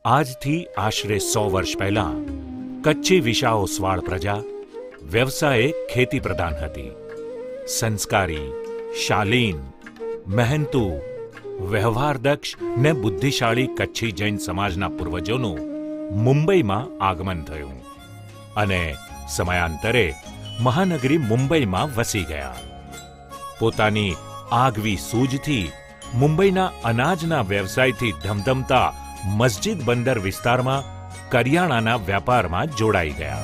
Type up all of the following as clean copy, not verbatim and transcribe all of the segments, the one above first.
આજથી આશરે 100 વર્ષ પહેલા કચ્છી વિશા ઓસવાળ પ્રજા વ્યવસાયે ખેતી પ્રધાન હતી. સંસ્કારી, શાલીન, મહેનતુ, વ્યવહારદક્ષ ને બુદ્ધિશાળી કચ્છી જૈન સમાજના પૂર્વજોનું મુંબઈમાં આગમન થયું અને સમયાંતરે મહાનગરી મુંબઈમાં વસી ગયા. પોતાની આગવી સૂઝથી મુંબઈના અનાજના વ્યવસાયથી ધમધમતા મસ્જિદ બંદર વિસ્તારમાં કરિયાણાના વ્યાપારમાં જોડાઈ ગયા.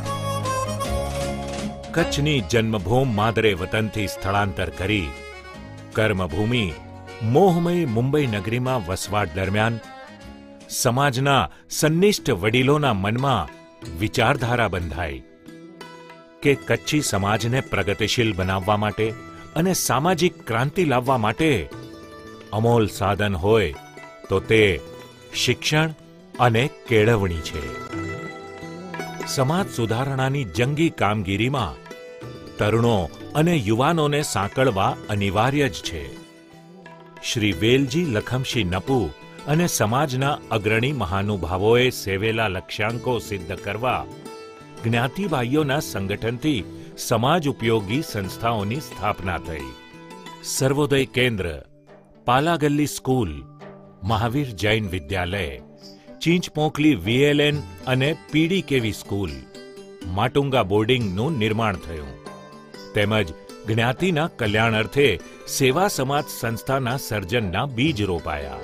કચ્છની જન્મભૂમ માદરે વતનથી સ્થળાંતર કરી કર્મભૂમિ મોહમય મુંબઈ નગરીમાં વસવાટ દરમિયાન સમાજના સંનિષ્ઠ વડીલોના મનમાં વિચારધારા બંધાઈ કે કચ્છી સમાજને પ્રગતિશીલ બનાવવા માટે અને સામાજિક ક્રાંતિ લાવવા માટે અમોલ સાધન હોય તો તે શિક્ષણ અને કેળવણી છે. સમાજ સુધારણાની જંગી કામગીરીમાં તરુણો અને યુવાનોને સાંકળવા અનિવાર્ય જ છે. શ્રી વેલજી લખમશી નપુ અને સમાજના અગ્રણી મહાનુભાવોએ સેવેલા લક્ષ્યાંકો સિદ્ધ કરવા જ્ઞાતિભાઈઓના સંગઠનથી સમાજ ઉપયોગી સંસ્થાઓની સ્થાપના થઈ. સર્વોદય કેન્દ્ર, પાલાગલ્લી સ્કૂલ, મહાવીર જૈન વિદ્યાલય, ચીંચપોખલી VLN અને PDKV સ્કૂલ, માટુંગા બોર્ડિંગનું નિર્માણ થયું તેમજ જ્ઞાતિના કલ્યાણ અર્થે સેવા સમાજ સંસ્થાના સર્જનના બીજ રોપાયા.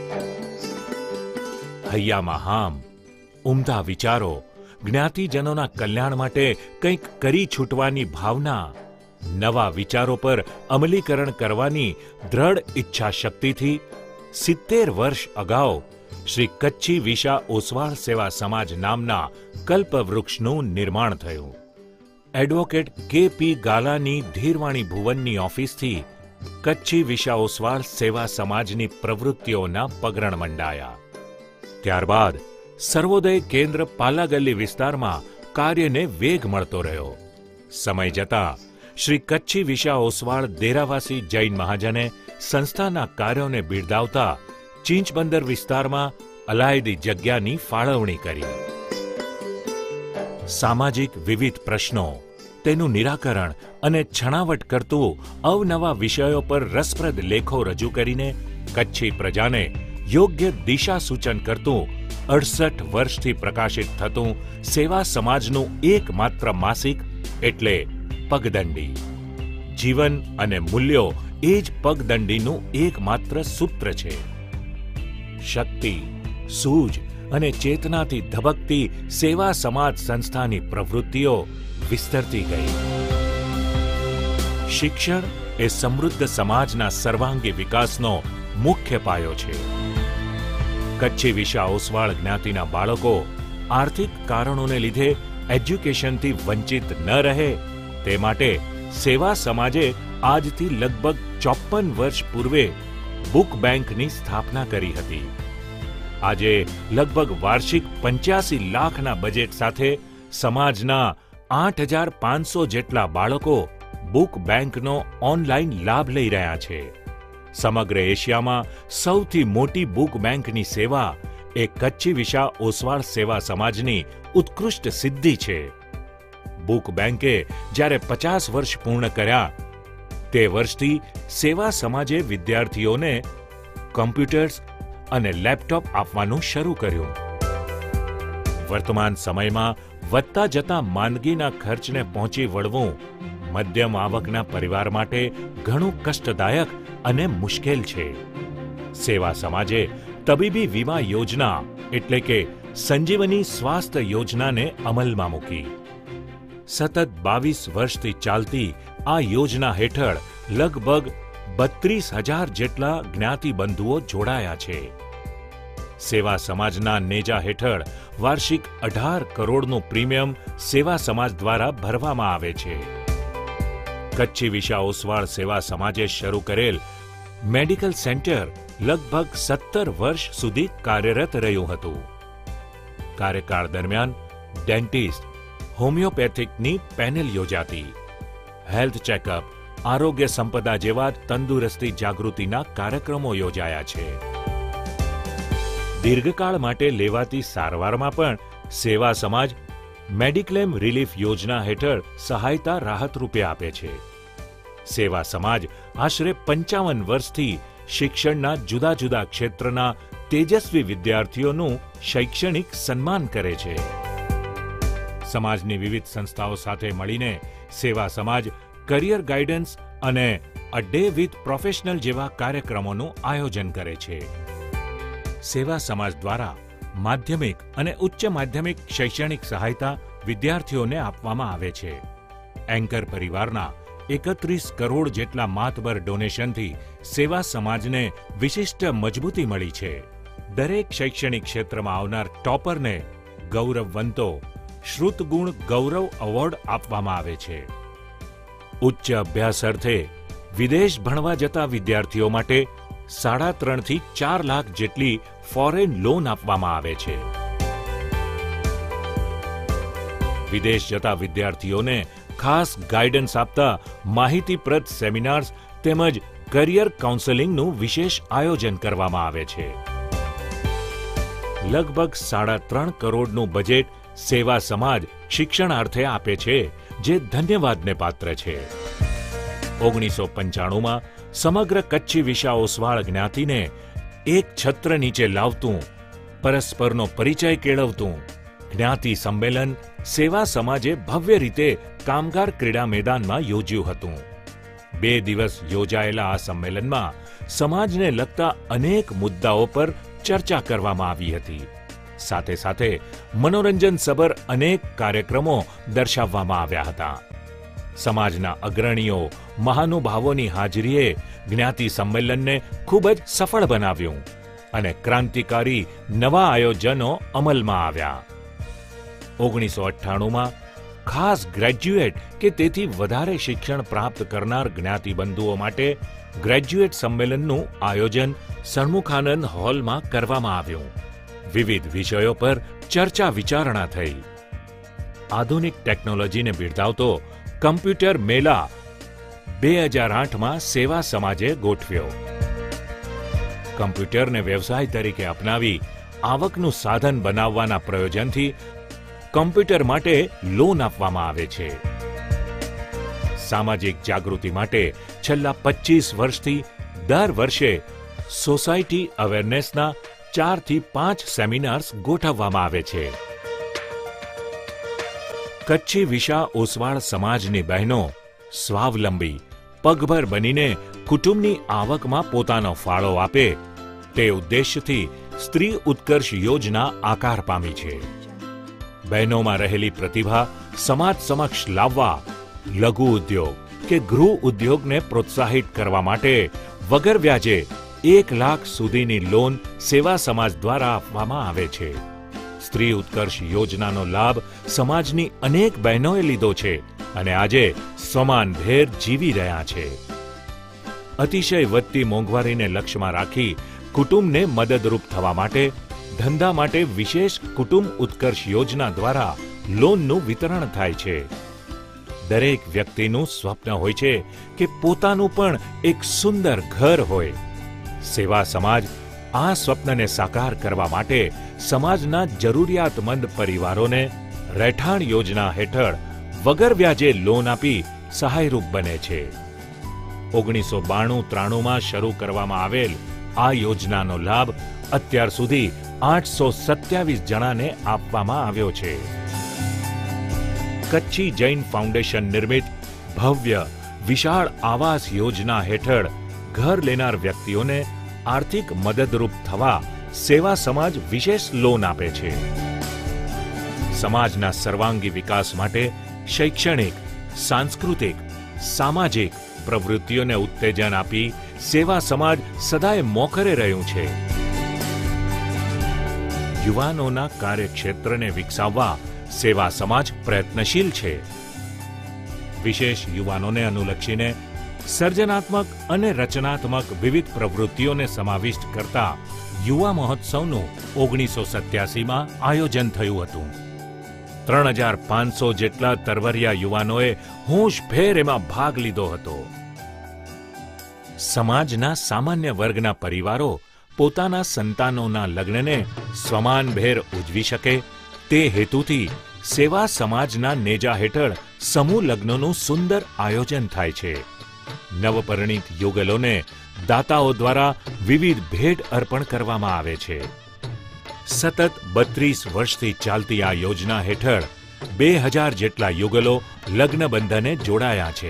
હૈયામાં હામ, ઉમદા વિચારો, જ્ઞાતિજનોના કલ્યાણ માટે કંઈક કરી છૂટવાની ભાવના, નવા વિચારો પર અમલીકરણ કરવાની દ્રઢ ઈચ્છા શક્તિથી 70 વર્ષ અગાઉ શ્રી કચ્છી વિશા ઓસવાળ સેવા સમાજ નામના કલ્પવૃક્ષનું નિર્માણ થયું. એડવોકેટ KP ગાલાની ધીરવાણી ભુવનની ઓફિસથી કચ્છી વિશા ઓસવાળ સેવા સમાજની પ્રવૃત્તિઓના પગરણ મંડાયા. ત્યારબાદ સર્વોદય કેન્દ્ર પાલાગલ્લી વિસ્તારમાં કાર્યને વેગ મળતો રહ્યો. સમય જતાં શ્રી કચ્છી વિશા ઓસવાળ દેરાવાસી જૈન મહાજને સંસ્થાના કાર્યોને બિરદાવતા ચીંચબંદર વિસ્તારમાં અલાયદી જગ્યાની ફાળવણી કરી. સામાજિક વિવિધ પ્રશ્નો, તેનું નિરાકરણ અને છણાવટ કરતું અવનવા વિષયો પર રસપ્રદ લેખો રજૂ કરીને કચ્છી પ્રજાને યોગ્ય દિશા સૂચન કરતું 68 વર્ષથી પ્રકાશિત થતું સેવા સમાજનું એકમાત્ર માસિક એટલે પગદંડી. જીવન અને મૂલ્યો એ જ પગદંડીનું એકમાત્ર સૂત્ર છે. શક્તિ, સૂઝ અને ચેતનાથી ધબકતી સેવા સમાજ સંસ્થાની પ્રવૃત્તિઓ વિસ્તરતી ગઈ. શિક્ષણ એ સમૃદ્ધ સમાજના સર્વાંગી વિકાસનો મુખ્ય પાયો છે. કચ્છી વિશા ઓસવાળ જ્ઞાતિના બાળકો આર્થિક કારણોને લીધે એજ્યુકેશનથી વંચિત ન રહે તે માટે સેવા સમાજે આજથી લગભગ 54 વર્ષ પૂર્વે બુક બેંકની સ્થાપના કરી હતી. આજે લગભગ વાર્ષિક 85 લાખના બજેટ સાથે સમાજના 8500 જેટલા બાળકો બુક બેંકનો ઓનલાઈન લાભ લઈ રહ્યા છે. સમગ્ર એશિયામાં સૌથી મોટી બુક બેંકની સેવા એ કચ્છી વિશા ઓસવાળ સેવા સમાજની ઉત્કૃષ્ટ સિદ્ધિ છે. બુક બેંકે જ્યારે 50 વર્ષ પૂર્ણ કર્યા તે વર્ષથી સેવા સમાજે વિદ્યાર્થીઓને કમ્પ્યુટર્સ અને લેપટોપ આપવાનું શરૂ કર્યું. વર્તમાન સમયમાં વધતા જતા માંદગીના ખર્ચને પહોંચી વળવું મધ્યમ આવકના પરિવાર માટે ઘણું કષ્ટદાયક અને મુશ્કેલ છે. સેવા સમાજે તબીબી વીમા યોજના એટલે કે સંજીવની સ્વાસ્થ્ય યોજનાને અમલમાં મૂકી. સતત 22 વર્ષથી ચાલતી આ યોજના હેઠળ લગભગ 32,000 જેટલા જ્ઞાતિબંધુઓ જોડાયા છે. સેવા સમાજના નેજા હેઠળ વાર્ષિક 18 કરોડનું પ્રીમિયમ સેવા સમાજ દ્વારા ભરવામાં આવે છે. કચ્છી વિશા ઓસવાળ સેવા સમાજે શરૂ કરેલ મેડિકલ સેન્ટર લગભગ 17 વર્ષ સુધી કાર્યરત રહ્યું હતું. કાર્યકાળ દરમિયાન ડેન્ટિસ્ટ, હોમિયોપેથિકની પેનલ યોજાતી. હેલ્થ ચેકઅપ, આરોગ્ય સંપદા જેવા તંદુરસ્તી જાગૃતિના કાર્યક્રમો યોજાયા છે. દીર્ઘકાળ માટે લેવાતી સારવારમાં પણ સેવા સમાજ મેડિક્લેમ રિલીફ યોજના હેઠળ સહાયતા રાહત રૂપે આપે છે. સેવા સમાજ આશરે 55 વર્ષથી શિક્ષણના જુદા જુદા ક્ષેત્રના તેજસ્વી વિદ્યાર્થીઓનું શૈક્ષણિક સન્માન કરે છે. સમાજની વિવિધ સંસ્થાઓ સાથે મળીને સેવા સમાજ કરિયર ગાઈડન્સ અને અ ડે વિથ પ્રોફેશનલ જેવા કાર્યક્રમોનું આયોજન કરે છે. સેવા સમાજ દ્વારા માધ્યમિક અને ઉચ્ચ માધ્યમિક શૈક્ષણિક સહાયતા વિદ્યાર્થીઓને આપવામાં આવે છે. એન્કર પરિવારના 31 કરોડ જેટલા માતબર ડોનેશનથી સેવા સમાજને વિશિષ્ટ મજબૂતી મળી છે. દરેક શૈક્ષણિક ક્ષેત્રમાં આવનાર ટોપરને ગૌરવવંતો શ્રુતગુણ ગૌરવ એવોર્ડ આપવામાં આવે છે. ઉચ્ચ અભ્યાસ અર્થે વિદેશ ભણવા જતા વિદ્યાર્થીઓ માટે 3.5 થી 4 લાખ જેટલી ફોરેન લોન આપવામાં આવે છે. વિદેશ જતા વિદ્યાર્થીઓને ખાસ ગાઈડન્સ આપતા માહિતીપ્રદ સેમિનાર્સ તેમજ કરિયર કાઉન્સેલિંગનું વિશેષ આયોજન કરવામાં આવે છે. લગભગ 3.5 કરોડનું બજેટ સેવા સમાજ શિક્ષણાર્થે આપે છે, જે ધન્યવાદને પાત્ર છે. 1995માં સમગ્ર કચ્છી વિશા ઓસવાળ જ્ઞાતિને એક છત્ર નીચે લાવતું, પરસ્પરનો પરિચય કેળવતું જ્ઞાતિ સંમેલન સેવા સમાજે ભવ્ય રીતે કામગાર ક્રીડા મેદાનમાં યોજ્યું હતું. 2 દિવસ યોજાયેલા આ સંમેલનમાં સમાજને લગતા અનેક મુદ્દાઓ પર ચર્ચા કરવામાં આવી હતી. સાથે સાથે મનોરંજનસભર અનેક કાર્યક્રમો દર્શાવવામાં આવ્યા હતા. સમાજના અગ્રણીઓ મહાનુભાવોની હાજરીએ જ્ઞાતિ સંમેલનને ખૂબ જ સફળ બનાવ્યું અને ક્રાંતિકારી નવા આયોજનો અમલમાં આવ્યા. 1998માં ખાસ ગ્રેજ્યુએટ કે તેથી વધારે શિક્ષણ પ્રાપ્ત કરનાર જ્ઞાતિબંધુઓ માટે ગ્રેજ્યુએટ સંમેલનનું આયોજન સન્મુખાનંદ હોલમાં કરવામાં આવ્યું. વિવિધ વિષયો પર ચર્ચા વિચારણા થઈ. આધુનિક ટેકનોલોજીને બિરદાવતો કમ્પ્યુટર મેળા 2008માં સેવા સમાજે ગોઠવ્યો. કમ્પ્યુટરને વ્યવસાય તરીકે અપનાવી આવકનું સાધન બનાવવાના પ્રયોજનથી કમ્પ્યુટર માટે લોન આપવામાં આવે છે. સામાજિક જાગૃતિ માટે છેલ્લા 25 વર્ષથી દર વર્ષે સોસાયટી અવેરનેસના 4 થી 5 સેમિનાર્સ ગોઠવવામાં આવે છે. કચ્છી વિશા ઓસવાળ સમાજની બહેનો સ્વાવલંબી પગભર બનીને કુટુંબની આવકમાં પોતાનો ફાળો આપે તે ઉદ્દેશ્યથી સ્ત્રી ઉત્કર્ષ યોજના આકાર પામી છે. બહેનોમાં રહેલી પ્રતિભા સમાજ સમક્ષ લાવવા લઘુ ઉદ્યોગ કે ગૃહ ઉદ્યોગને પ્રોત્સાહિત કરવા માટે વગર વ્યાજે 1 લાખ સુધીની લોન સેવા સમાજ દ્વારા આપવામાં આવે છે. સ્ત્રી ઉત્કર્ષ યોજનાનો લાભ સમાજની અનેક બહેનોએ લીધો છે અને આજે સમાનભેર જીવી રહ્યા છે. અતિશય વધતી મોંઘવારીને લક્ષ્યમાં રાખી કુટુંબને મદદરૂપ થવા માટે ધંધા માટે વિશેષ કુટુંબ ઉત્કર્ષ યોજના દ્વારા લોનનું વિતરણ થાય છે. દરેક વ્યક્તિનું સ્વપ્ન હોય છે કે પોતાનું પણ એક સુંદર ઘર હોય. સેવા સમાજ આ સ્વપ્નને સાકાર કરવા માટે સમાજના જરૂરિયાતમંદ પરિવારોને રહેઠાણ યોજના હેઠળ વગર વ્યાજે લોન આપી સહાયરૂપ બને છે. 1992-93માં શરૂ કરવામાં આવેલ આ યોજનાનો લાભ અત્યાર સુધી 827 જણાને આપવામાં આવ્યો છે. કચ્છી જૈન ફાઉન્ડેશન નિર્મિત ભવ્ય વિશાળ આવાસ યોજના હેઠળ ઘર લેનાર વ્યક્તિઓને આર્થિક મદદરૂપ થવા સેવા સમાજ વિશેષ લોન આપે છે. સમાજના સર્વાંગી વિકાસ માટે શૈક્ષણિક, સાંસ્કૃતિક, સામાજિક પ્રવૃત્તિઓને ઉત્તેજન આપી સેવા સમાજ સદાય મોખરે રહ્યું છે. યુવાનોના કાર્યક્ષેત્રને વિકસાવવા સેવા સમાજ પ્રયત્નશીલ છે. વિશેષ યુવાનોને અનુલક્ષીને સર્જનાત્મક અને રચનાત્મક વિવિધ પ્રવૃત્તિઓને સમાવિષ્ટ કરતા યુવા મહોત્સવનું 1987માં આયોજન થયું હતું. 3500 જેટલા તરવરિયા યુવાનોએ હોંશભેર એમાં ભાગ લીધો હતો. સમાજના સામાન્ય વર્ગના પરિવારો પોતાના સંતાનોના લગ્નને સમાનભેર ઉજવી શકે તે હેતુથી સેવા સમાજના નેજા હેઠળ સમૂહ લગ્નનું સુંદર આયોજન થાય છે. નવપરિણીત યુગલોને દાતાઓ દ્વારા વિવિધ ભેટ અર્પણ કરવામાં આવે છે. સતત 32 વર્ષથી ચાલતી આ યોજના હેઠળ 2000 જેટલા યુગલો લગ્ન બંધને જોડાયા છે.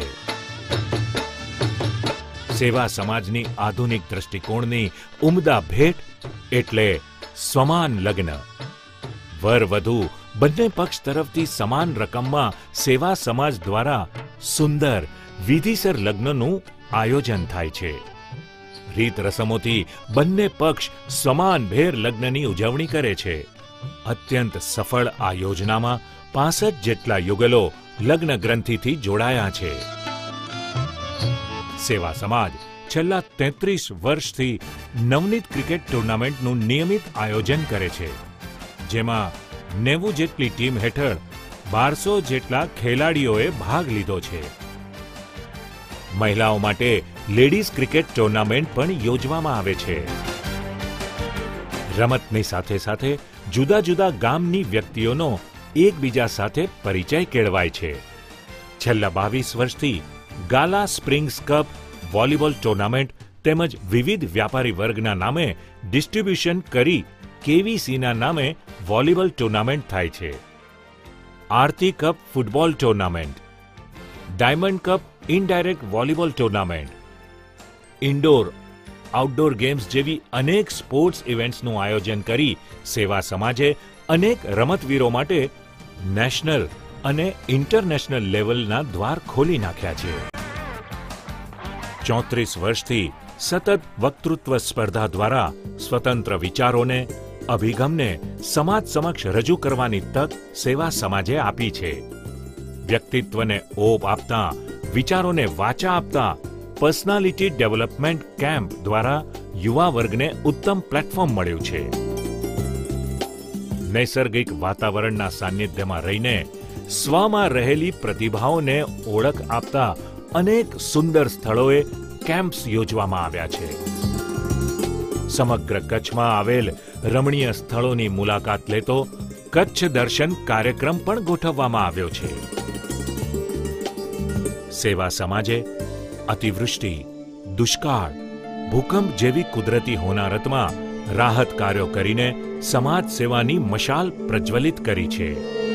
સેવા સમાજની આધુનિક દ્રષ્ટિકોણની ઉમદા ભેટ એટલે સમાન લગ્ન. વર વધુ બંને પક્ષ તરફથી સમાન રકમમાં સેવા સમાજ દ્વારા સુંદર વિધિસર લગ્નનું આયોજન થાય છે. રીત રસમોથી બંને પક્ષ સમાનભેર લગ્નની ઉજવણી કરે છે. અત્યંત સફળ આ યોજનામાં 65 જેટલા યુગલો લગ્ન ગ્રંથિથી જોડાયા છે. સેવા સમાજ છેલ્લા 33 વર્ષથી નવનીત ક્રિકેટ ટુર્નામેન્ટનું નિયમિત આયોજન કરે છે, જેમાં 90 જેટલી ટીમ હેઠળ 1200 જેટલા ખેલાડીઓએ ભાગ લીધો છે. મહિલાઓ માટે લેડીઝ ક્રિકેટ ટુર્નામેન્ટ પણ યોજવામાં આવે છે. રમતની સાથે સાથે જુદા જુદા ગામની વ્યક્તિઓનો એકબીજા સાથે પરિચય કેળવાય છે. છેલ્લા 22 વર્ષથી Gala springs cup volleyball tournament તેમજ વિવિધ વ્યાપારી વર્ગના નામે ડિસ્ટ્રીબ્યુશન કરી કેવીસીના નામે વોલીબોલ ટુર્નામેન્ટ થાય છે. Aarti cup football tournament, diamond cup indirect volleyball tournament, indoor outdoor games જેવી અનેક સ્પોર્ટ્સ ઇવેન્ટ્સનું આયોજન કરી સેવા સમાજે અનેક રમતવીરો માટે નેશનલ અને ઇન્ટરનેશનલ લેવલના દ્વાર ખોલી નાખ્યા છે. 34 વર્ષથી સતત વક્તૃત્વ સ્પર્ધા દ્વારા સ્વતંત્ર વિચારોને, અભિગમને સમાજ સમક્ષ રજૂ કરવાની તક સેવા સમાજે આપી છે. વ્યક્તિત્વને ઓપ આપતા, વિચારોને વાચા આપતા પર્સનાલિટી ડેવલપમેન્ટ કેમ્પ દ્વારા યુવા વર્ગને ઉત્તમ પ્લેટફોર્મ મળ્યું છે. નૈસર્ગિક વાતાવરણના સાનિધ્યમાં રહીને સ્વમાં રહેલી પ્રતિભાઓને ઓળખ આપતા અનેક સુંદર સ્થળોએ કેમ્પ્સ યોજવામાં આવ્યા છે. સમગ્ર કચ્છમાં આવેલ રમણીય સ્થળોની મુલાકાત લેતો કચ્છ દર્શન કાર્યક્રમ પણ ગોઠવવામાં આવ્યો છે. સેવા સમાજે અતિવૃષ્ટિ, દુષ્કાળ, ભૂકંપ જેવી કુદરતી હોનારતમાં રાહત કાર્યો કરીને સમાજ સેવાની મશાલ પ્રજ્વલિત કરી છે.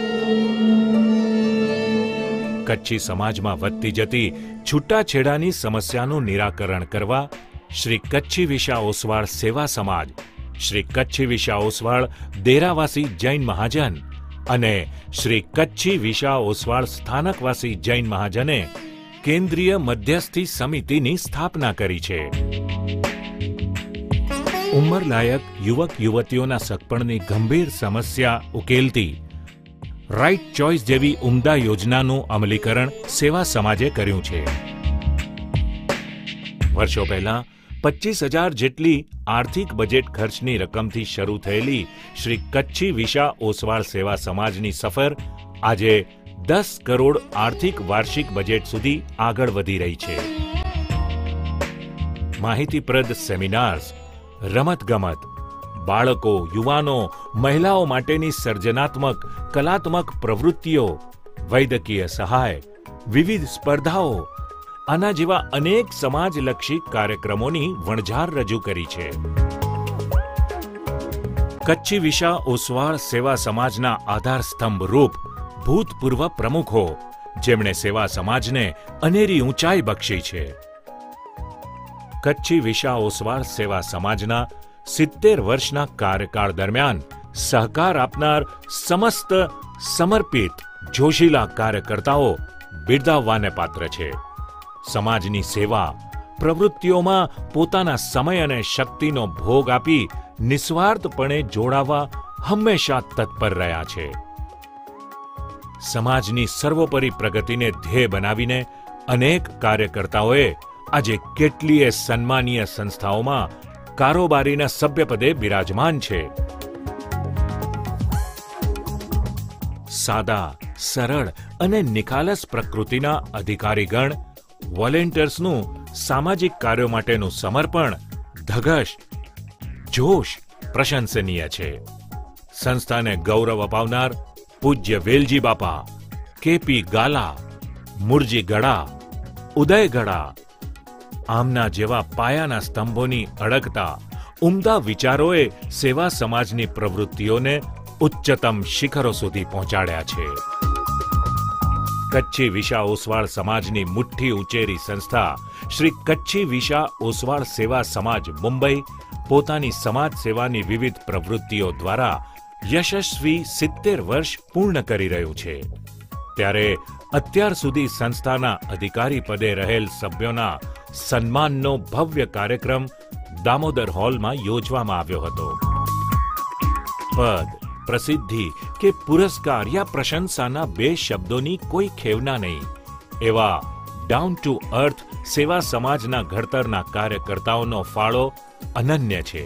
કચ્છી સમાજમાં વધતી જતી છૂટાછેડાની સમસ્યાનું નિરાકરણ કરવા શ્રી કચ્છી વિશા ઓસવાળ સેવા સમાજ, શ્રી કચ્છી વિશા ઓસવાળ દેરાવાસી જૈન મહાજન અને શ્રી કચ્છી વિશા ઓસવાળ સ્થાનકવાસી જૈન મહાજને કેન્દ્રીય મધ્યસ્થી સમિતિની સ્થાપના કરી છે. ઉંમરલાયક યુવક યુવતીઓના સગપણની ગંભીર સમસ્યા ઉકેલતી રાઇટ ચોઇસ જેવી ઉમદા યોજનાનું અમલીકરણ સેવા સમાજે કર્યું છે. વર્ષો પહેલા 25,000 જેટલી આર્થિક બજેટ ખર્ચની રકમથી શરૂ થયેલી શ્રી કચ્છી વિશા ઓસવાળ સેવા સમાજની સફર આજે 10 કરોડ આર્થિક વાર્ષિક બજેટ સુધી આગળ વધી રહી છે. માહિતીપ્રદ સેમિનાર્સ, રમતગમત, બાળકો, યુવાનો, મહિલાઓ માટેની સર્જનાત્મક કલાત્મક પ્રવૃત્તિઓ, વૈદ્યકીય સહાય, વિવિધ સ્પર્ધાઓ આના જેવા અનેક સમાજલક્ષી કાર્યક્રમોની વણઝાર રજૂ કરી છે. કચ્છી વિશા ઓસવાળ સેવા સમાજના આધારસ્તંભ રૂપ ભૂતપૂર્વ પ્રમુખો, જેમણે સેવા સમાજને અનેરી ઊંચાઈ બક્ષી છે. કચ્છી વિશા ઓસવાળ સેવા સમાજના 70 વર્ષના કાર્યકાળ દરમિયાન સહકાર આપનાર સમસ્ત સમર્પિત જોશીલા કાર્યકર્તાઓ બિરદાવવાને પાત્ર છે. સમાજની સેવા પ્રવૃત્તિઓમાં પોતાના સમય અને શક્તિનો ભોગ આપી નિસ્વાર્થપણે જોડાવા હંમેશા તત્પર રહ્યા છે. સમાજની સર્વોપરી પ્રગતિને ધ્યેય બનાવીને અનેક કાર્યકર્તાઓએ આજે કેટલીય સન્માનીય સંસ્થાઓમાં કારોબારીના સભ્યપદે બિરાજમાન છે. સાદા, સરળ અને નિખાલસ પ્રકૃતિના અધિકારીગણ, વોલેન્ટિયર્સનું સામાજિક કાર્યો માટેનું સમર્પણ, ધગશ જોશ પ્રશંસનીય છે. સંસ્થાને ગૌરવ અપાવનાર પૂજ્ય વેલજી બાપા, કેપી ગાલા, મુરજી ગડા, ઉદય ગડા, આમના જેવા પાયાના સ્તંભોની અડગતા ઉમદા વિચારોએ સેવા સમાજની પ્રવૃત્તિઓને ઉચ્ચતમ શિખરો સુધી પહોંચાડ્યા છે. કચ્છી વિશા ઓસવાળ સમાજની મુઠ્ઠી ઉંચેરી સંસ્થા શ્રી કચ્છી વિશા ઓસવાળ સેવા સમાજ મુંબઈ પોતાની સમાજ સેવાની વિવિધ પ્રવૃત્તિઓ દ્વારા યશસ્વી 70 વર્ષ પૂર્ણ કરી રહ્યું છે. ત્યારે અત્યાર સુધી સંસ્થાના અધિકારી પદે રહેલ સભ્યોના સન્માનનો ભવ્ય કાર્યક્રમ દામોદર હોલમાં યોજવામાં આવ્યો હતો. પદ, પ્રસિદ્ધિ કે પુરસ્કાર યા પ્રશંસાના બે શબ્દોની કોઈ ખેવના નહીં એવા ડાઉન ટુ અર્થ સેવા સમાજના ઘડતરના કાર્યકર્તાઓનો ફાળો અનન્ય છે.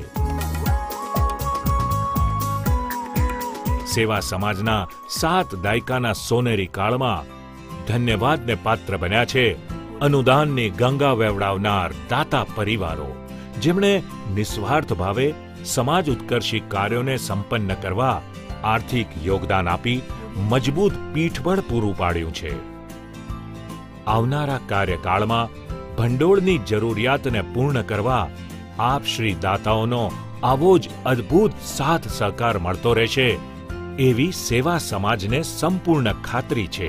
સેવા સમાજના 7 દાયકાના સોનેરી કાળમાં ધન્યવાદને પાત્ર બન્યા છે અનુદાનની ગંગા વેવડાવનાર દાતા પરિવારો, જેમણે નિસ્વાર્થ ભાવે સમાજ ઉત્કર્ષી કાર્યોને સંપન્ન કરવા આર્થિક યોગદાન આપી મજબૂત પીઠબળ પૂરું પાડ્યું છે. આવનારા કાર્યકાળમાં ભંડોળની જરૂરિયાતને પૂર્ણ કરવા આપ શ્રી દાતાઓનો આવો જ અદ્ભુત સાથ સહકાર મળતો રહેશે એવી સેવા સમાજને સંપૂર્ણ ખાતરી છે.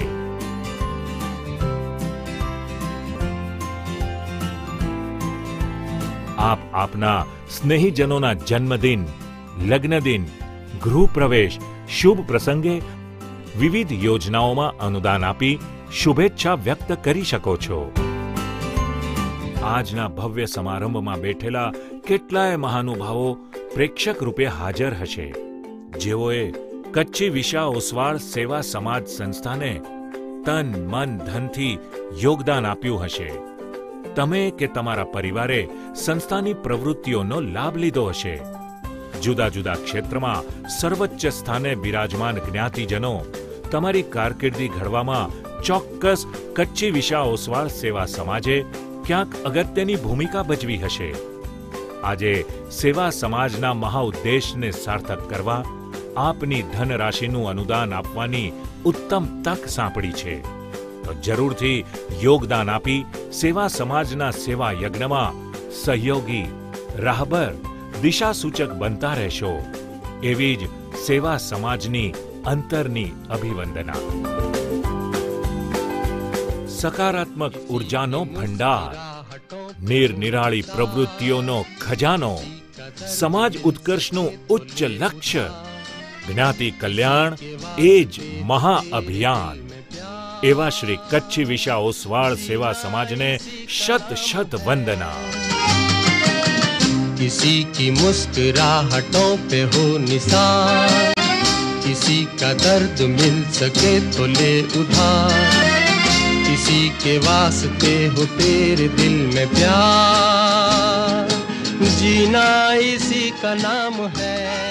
આપ આપના સ્નેહીજનોના જન્મદિન, લગ્નદિન, ગૃહપ્રવેશ, શુભ પ્રસંગે વિવિધ યોજનાઓમાં અનુદાન આપી શુભેચ્છા વ્યક્ત કરી શકો છો. આજના ભવ્ય સમારંભમાં બેઠેલા કેટલાય મહાનુભાવો પ્રેક્ષક રૂપે હાજર હશે, જેઓએ કચ્છી વિશા ઓસવાળ સેવા સમાજ સંસ્થાને તન, મન, ધનથી યોગદાન આપ્યું હશે. તમે કે તમારા પરિવારે સંસ્થાની પ્રવૃત્તિઓનો લાભ લીધો હશે. જુદા જુદા ક્ષેત્રમાં સર્વોચ્ચ સ્થાને બિરાજમાન જ્ઞાતિજનો તમારી કારકિર્દી ઘડવામાં ચોક્કસ કચ્છી વિશા ઓસવાળ સેવા સમાજે ક્યાંક અગત્યની ભૂમિકા ભજવી હશે. આજે સેવા સમાજના મહાઉદ્દેશને સાર્થક કરવા આપની ધનરાશિનું અનુદાન આપવાની ઉત્તમ તક સાંપડી છે. તો જરૂરથી યોગદાન આપી સેવા સમાજના સેવા યજ્ઞમાં સહયોગી, રાહબર, દિશાસૂચક બનતા રહેશો એવી જ સેવા સમાજની અંતરની અભિવંદના. સકારાત્મક ઉર્જાનો ભંડાર, નિરનિરાળી પ્રવૃત્તિઓનો ખજાનો, સમાજ ઉત્કર્ષનું ઉચ્ચ લક્ષ્ય, જ્ઞાતિ કલ્યાણ એ જ મહાઅભિયાન એવા શ્રી કચ્છી વિશા ઓસવાળ સેવા સમાજને શત શત વંદના. किसी की मुस्कुराहटों पे हो निसार, किसी का दर्द मिल सके तो ले उधार, किसी के वास्ते हो तेरे दिल में प्यार, जीना इसी का नाम है.